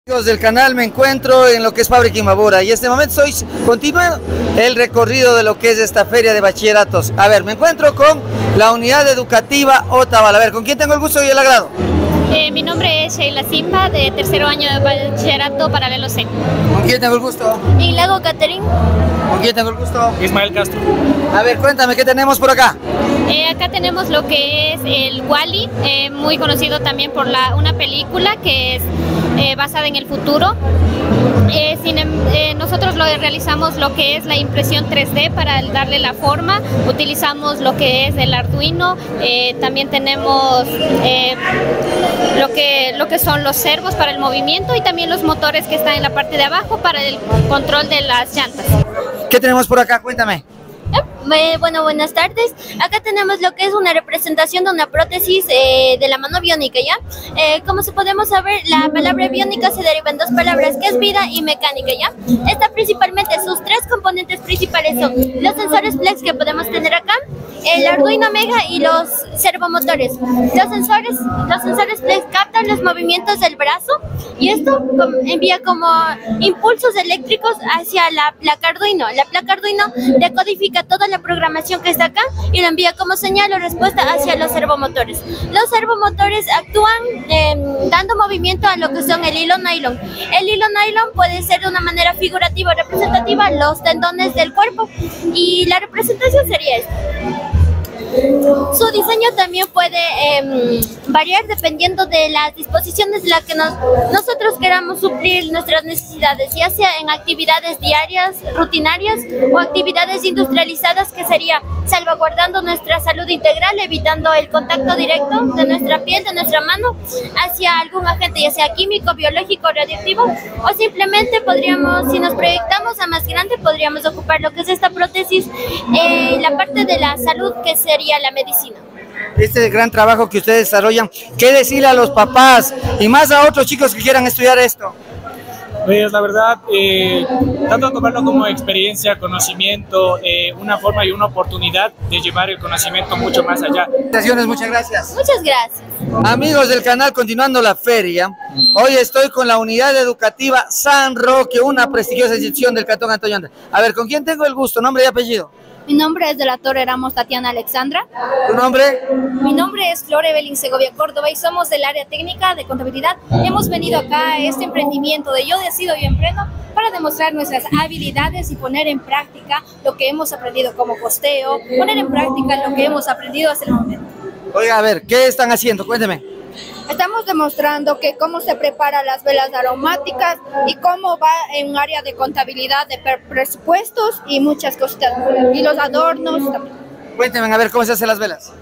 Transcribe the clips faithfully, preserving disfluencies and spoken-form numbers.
Amigos del canal, me encuentro en lo que es Fábrica Imbabura y en este momento soy continúo el recorrido de lo que es esta feria de bachilleratos. A ver, me encuentro con la unidad educativa Otavalo. A ver, ¿con quién tengo el gusto y el agrado? Eh, mi nombre es Sheila Simba, de tercero año de bachillerato paralelo C. ¿Con quién tengo el gusto? Ilago Caterín. ¿Con quién tengo el gusto? Ismael Castro. A ver, cuéntame, ¿qué tenemos por acá? Eh, acá tenemos lo que es el Wall-E, eh, muy conocido también por la, una película que es eh, basada en el futuro. Eh, sin, eh, nosotros lo realizamos lo que es la impresión tres D para darle la forma, utilizamos lo que es el Arduino, eh, también tenemos eh, lo, que, lo que son los servos para el movimiento y también los motores que están en la parte de abajo para el control de las llantas. ¿Qué tenemos por acá? Cuéntame. Eh, bueno, buenas tardes. Acá tenemos lo que es una representación de una prótesis eh, de la mano biónica, ¿ya? Eh, como se podemos saber, la palabra biónica se deriva en dos palabras, que es vida y mecánica, ¿ya? Esta principalmente, sus tres componentes principales son los sensores flex que podemos tener acá, el Arduino Mega y los servomotores. Los sensores, los sensores flex captan los movimientos del brazo y esto envía como impulsos eléctricos hacia la placa Arduino. La placa Arduino decodifica toda la programación que está acá y lo envía como señal o respuesta hacia los servomotores. Los servomotores actúan eh, dando movimiento a lo que son el hilo nylon. El hilo nylon puede ser de una manera figurativa o representativa los tendones del cuerpo y la representación sería esta. Su diseño también puede eh, variar dependiendo de las disposiciones de las que nos, nosotros queramos suplir nuestras necesidades, ya sea en actividades diarias, rutinarias o actividades industrializadas, que sería salvaguardando nuestra salud integral, evitando el contacto directo de nuestra piel, de nuestra mano, hacia algún agente, ya sea químico, biológico, radioactivo, o simplemente podríamos, si nos proyectamos a más grande, podríamos ocupar lo que es esta prótesis, eh, la parte de la salud, que sería la medicina. Este gran trabajo que ustedes desarrollan, ¿qué decirle a los papás y más a otros chicos que quieran estudiar esto? Pues la verdad, eh, tanto tomarlo como experiencia, conocimiento, eh, una forma y una oportunidad de llevar el conocimiento mucho más allá. Muchas gracias. Muchas gracias. Amigos del canal, continuando la feria, hoy estoy con la unidad educativa San Roque, una prestigiosa institución del Cantón Antonio Andrés. A ver, ¿con quién tengo el gusto? ¿Nombre y apellido? Mi nombre es de la Torre Ramos Tatiana Alexandra. ¿Tu nombre? Mi nombre es Flor Evelyn Segovia Córdoba y somos del área técnica de contabilidad. Hemos venido acá a este emprendimiento de Yo Decido, Yo Emprendo para demostrar nuestras habilidades y poner en práctica lo que hemos aprendido como costeo, poner en práctica lo que hemos aprendido hasta el momento. Oiga, a ver, ¿qué están haciendo? Cuénteme. Estamos demostrando que cómo se preparan las velas aromáticas y cómo va en un área de contabilidad de presupuestos y muchas cositas. Y los adornos también. Cuénteme, a ver, ¿cómo se hacen las velas?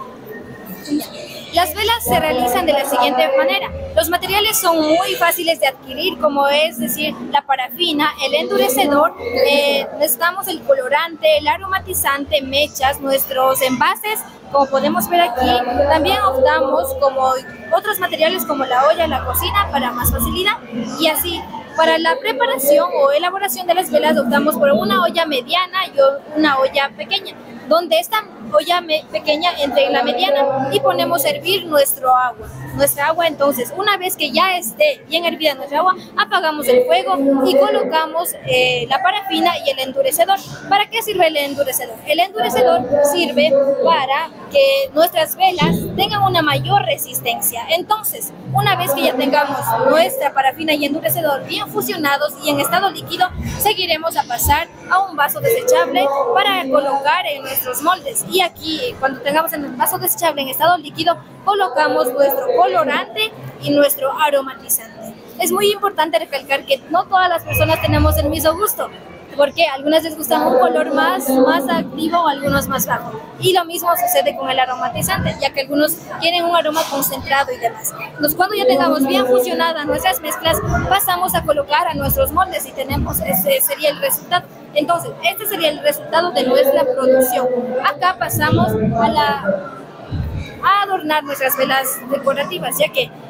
Las velas se realizan de la siguiente manera. Los materiales son muy fáciles de adquirir, como es decir, la parafina, el endurecedor, eh, necesitamos el colorante, el aromatizante, mechas, nuestros envases, como podemos ver aquí. También optamos como otros materiales como la olla, la cocina, para más facilidad. Y así, para la preparación o elaboración de las velas optamos por una olla mediana y una olla pequeña, donde esta olla pequeña entre en la mediana y ponemos a hervir nuestro agua. Nuestra agua, entonces, una vez que ya esté bien hervida nuestra agua, apagamos el fuego y colocamos eh, la parafina y el endurecedor. ¿Para qué sirve el endurecedor? El endurecedor sirve para que nuestras velas tengan una mayor resistencia. Entonces, una vez que ya tengamos nuestra parafina y endurecedor bien fusionados y en estado líquido, seguiremos a pasar a un vaso desechable para colocar en nuestros moldes. Y aquí, cuando tengamos el vaso desechable en estado líquido, colocamos nuestro colorante y nuestro aromatizante. Es muy importante recalcar que no todas las personas tenemos el mismo gusto, porque a algunas les gusta un color más, más activo o algunos más bajo. Y lo mismo sucede con el aromatizante, ya que algunos quieren un aroma concentrado y demás. Entonces, cuando ya tengamos bien fusionadas nuestras mezclas, pasamos a colocar a nuestros moldes y tenemos, ese sería el resultado. Entonces, este sería el resultado de nuestra producción. Acá pasamos a, la, a adornar nuestras velas decorativas, ya que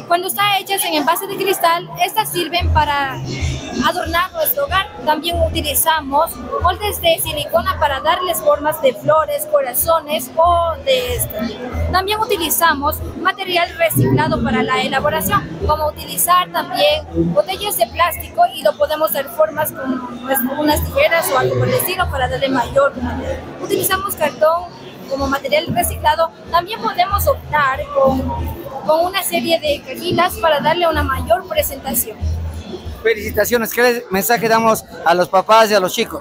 Cuando están hechas en envase de cristal, estas sirven para adornar nuestro hogar. También utilizamos moldes de silicona para darles formas de flores, corazones o de esto. También utilizamos material reciclado para la elaboración, como utilizar también botellas de plástico y lo podemos hacer formas con pues, unas tijeras o algo por el estilo para darle mayor comodidad. Utilizamos cartón como material reciclado. También podemos optar con, con una serie de cajitas para darle una mayor presentación. Felicitaciones. ¿Qué mensaje damos a los papás y a los chicos?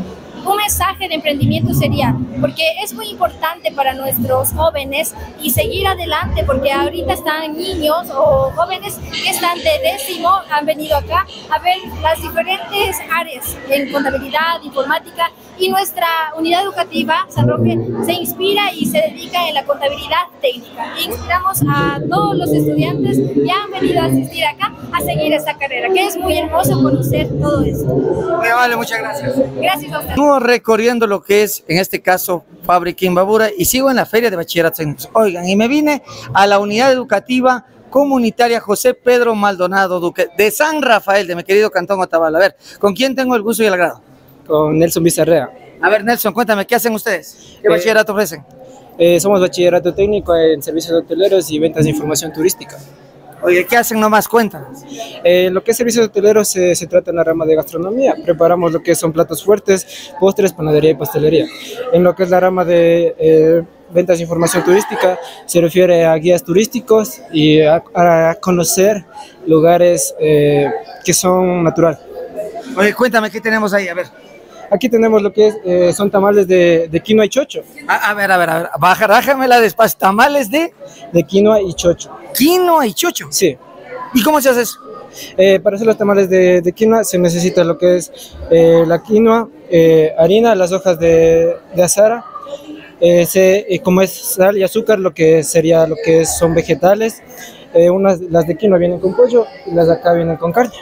Un mensaje de emprendimiento sería, porque es muy importante para nuestros jóvenes y seguir adelante, porque ahorita están niños o jóvenes que están de décimo, han venido acá a ver las diferentes áreas en contabilidad, informática, y nuestra unidad educativa, San Roque, se inspira y se dedica en la contabilidad técnica. E inspiramos a todos los estudiantes que han venido a asistir acá a seguir esta carrera, que es muy hermoso conocer todo esto. Muy amable, muchas gracias. Gracias a usted. Recorriendo lo que es, en este caso, Fábrica Imbabura, y sigo en la Feria de Bachilleratos Técnicos. Oigan, y me vine a la unidad educativa comunitaria José Pedro Maldonado Duque, de San Rafael, de mi querido Cantón Otavalo. A ver, ¿con quién tengo el gusto y el agrado? Con Nelson Bizarrea. A ver, Nelson, cuéntame, ¿qué hacen ustedes? ¿Qué Eh, bachillerato ofrecen? Eh, somos bachillerato técnico en servicios hoteleros y ventas de información turística. Oye, ¿qué hacen nomás? Cuéntanos. Eh, lo que es servicios hoteleros se, se trata en la rama de gastronomía. Preparamos lo que son platos fuertes, postres, panadería y pastelería. En lo que es la rama de eh, ventas de información turística, se refiere a guías turísticos y a, a conocer lugares eh, que son natural. Oye, cuéntame, ¿qué tenemos ahí? A ver. Aquí tenemos lo que es, eh, son tamales de, de quinoa y chocho. A, a ver, a ver, a ver, baja, bájamela despacio. ¿Tamales de? De quinoa y chocho. ¿Quinoa y chocho? Sí. ¿Y cómo se hace eso? Eh, para hacer los tamales de, de quinoa se necesita lo que es eh, la quinoa, eh, harina, las hojas de, de azahara, eh, se, eh, como es sal y azúcar, lo que sería lo que es, son vegetales. Eh, unas, las de quinoa vienen con pollo y las de acá vienen con carne.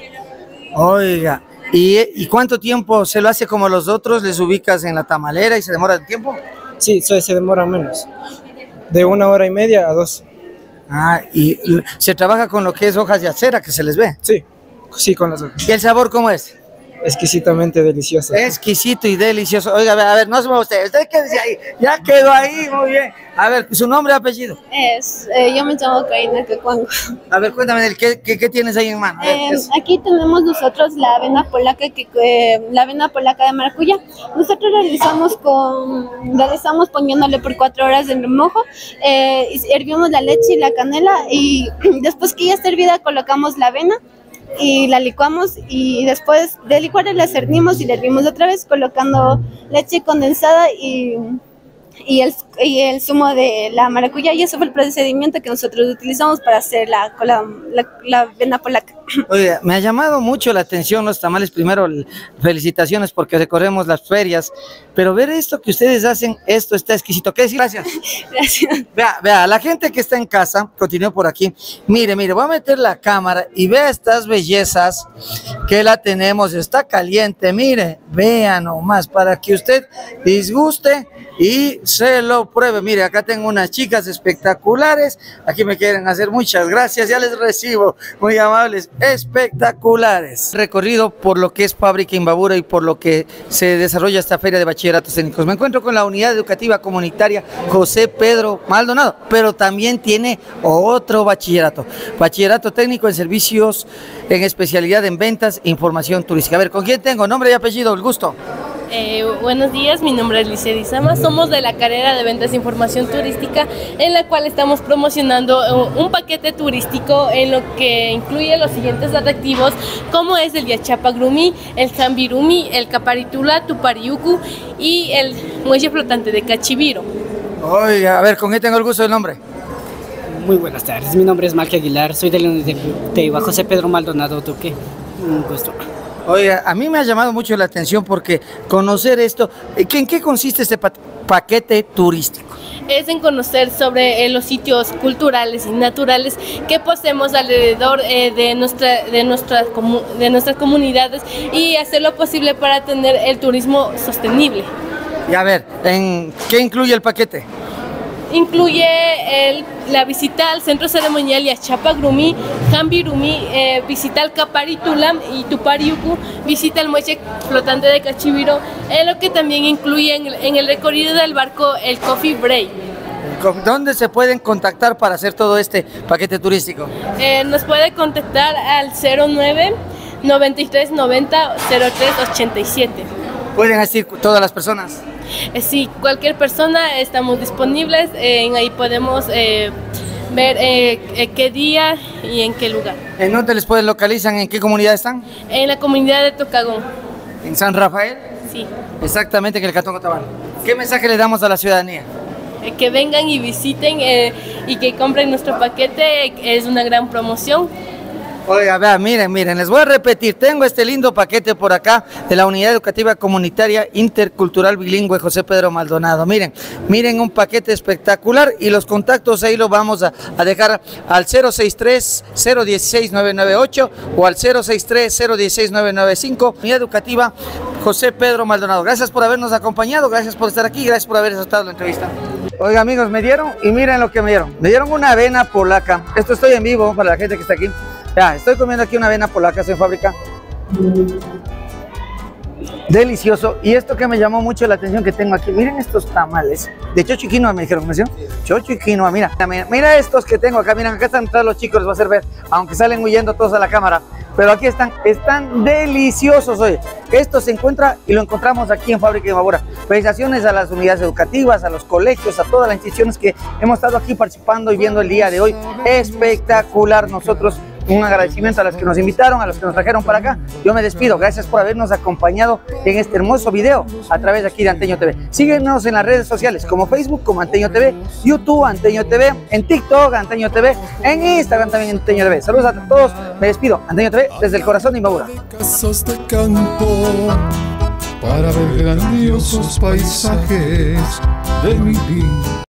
Oiga, ¿y, ¿y cuánto tiempo se lo hace como los otros? ¿Les ubicas en la tamalera y se demora el tiempo? Sí, eso se demora menos, de una hora y media a dos. Ah, y se trabaja con lo que es hojas de acera que se les ve. Sí, sí, con las hojas. ¿Y el sabor cómo es? Exquisitamente delicioso. Exquisito y delicioso. Oiga, a ver, a ver, no se mueva usted. Usted quédese ahí. Ya quedó ahí, muy bien. A ver, su nombre y apellido. Es, eh, yo me llamo Karina Cacuango. A ver, cuéntame, ¿qué, qué, qué tienes ahí en mano? A ver, Eh, es- aquí tenemos nosotros la avena polaca, que, eh, la avena polaca de maracuyá. Nosotros realizamos con, realizamos poniéndole por cuatro horas en remojo, eh, y hervimos la leche y la canela y después que ya está hervida colocamos la avena y la licuamos y después de licuarla la cernimos y la hervimos otra vez colocando leche condensada y y el, y el zumo de la maracuyá, y eso fue el procedimiento que nosotros utilizamos para hacer la, la, la, la avena polaca. Oiga, me ha llamado mucho la atención los tamales. Primero, l- felicitaciones porque recorremos las ferias, pero ver esto que ustedes hacen, esto está exquisito. ¿Qué decir? Gracias. Gracias. Vea, vea, la gente que está en casa, continúe por aquí. Mire, mire, voy a meter la cámara y vea estas bellezas que la tenemos. Está caliente, mire, vea nomás, para que usted disguste y se lo pruebe. Mire, acá tengo unas chicas espectaculares. Aquí me quieren hacer muchas gracias, ya les recibo, muy amables, espectaculares. Recorrido por lo que es Fábrica Imbabura y por lo que se desarrolla esta feria de bachilleratos técnicos. Me encuentro con la unidad educativa comunitaria José Pedro Maldonado, pero también tiene otro bachillerato, bachillerato técnico en servicios en especialidad en ventas e información turística. A ver, ¿con quién tengo? Nombre y apellido, el gusto. Eh, buenos días, mi nombre es Lice Dizama, somos de la carrera de ventas de información turística, en la cual estamos promocionando eh, un paquete turístico en lo que incluye los siguientes atractivos, como es el Yachapagrumi, el Zambirumi, el Caparitula, Tupariucu y el muelle flotante de Cachiviro. Oiga, a ver, ¿con quién tengo el gusto del nombre? Muy buenas tardes, mi nombre es Malque Aguilar, soy de la unidad de José Pedro Maldonado Duque. Un gusto. Oiga, a mí me ha llamado mucho la atención porque conocer esto, ¿en qué consiste este pa paquete turístico? Es en conocer sobre eh, los sitios culturales y naturales que poseemos alrededor eh, de, nuestra, de, nuestras comu de nuestras comunidades y hacer lo posible para tener el turismo sostenible. Y a ver, ¿en qué incluye el paquete? Incluye el la visita al centro ceremonial Yaxchapa-Grumí, Jambi-Grumí, eh, visita al Capari-Tulam y Tupariucu, visita el muelle flotante de Cachiviro, eh, lo que también incluye en, en el recorrido del barco el Coffee Break. ¿Dónde se pueden contactar para hacer todo este paquete turístico? Eh, nos puede contactar al cero nueve, noventa y tres noventa, cero tres ochenta y siete. ¿Pueden asistir todas las personas? Eh, sí, cualquier persona estamos disponibles, eh, ahí podemos eh, ver eh, eh, qué día y en qué lugar. ¿En dónde les pueden localizar? ¿En qué comunidad están? En la comunidad de Tocagón. ¿En San Rafael? Sí. Exactamente, en el Cantón Cotabán. ¿Qué mensaje le damos a la ciudadanía? Eh, que vengan y visiten eh, y que compren nuestro paquete, eh, es una gran promoción. Oiga, vean, miren, miren, les voy a repetir, tengo este lindo paquete por acá de la Unidad Educativa Comunitaria Intercultural Bilingüe José Pedro Maldonado. Miren, miren un paquete espectacular y los contactos ahí los vamos a, a dejar al cero seis tres, cero uno seis, nueve nueve ocho o al cero seis tres, cero uno seis, nueve nueve cinco. Unidad Educativa José Pedro Maldonado. Gracias por habernos acompañado, gracias por estar aquí, gracias por haber aceptado la entrevista. Oiga, amigos, me dieron, y miren lo que me dieron. Me dieron una avena polaca. Esto estoy en vivo para la gente que está aquí. Ya, estoy comiendo aquí una avena polaca, estoy en fábrica. Delicioso. Y esto que me llamó mucho la atención que tengo aquí, miren estos tamales de chocho y quinoa, me dijeron, ¿me decían? Chocho y quinoa, mira, mira, mira estos que tengo acá, miren, acá están atrás los chicos, les va a hacer ver, aunque salen huyendo todos a la cámara, pero aquí están, están deliciosos, oye. Esto se encuentra y lo encontramos aquí en Fábrica de Imbabura. Felicitaciones a las unidades educativas, a los colegios, a todas las instituciones que hemos estado aquí participando y viendo el día de hoy. Espectacular. Nosotros un agradecimiento a los que nos invitaron, a los que nos trajeron para acá. Yo me despido, gracias por habernos acompañado en este hermoso video a través de aquí de Anteño T V. Síguenos en las redes sociales como Facebook, como Anteño T V, YouTube Anteño T V, en TikTok Anteño T V, en Instagram también Anteño T V. Saludos a todos, me despido, Anteño T V desde el corazón de Imbabura. Casas de campo para ver grandiosos paisajes de mi vida.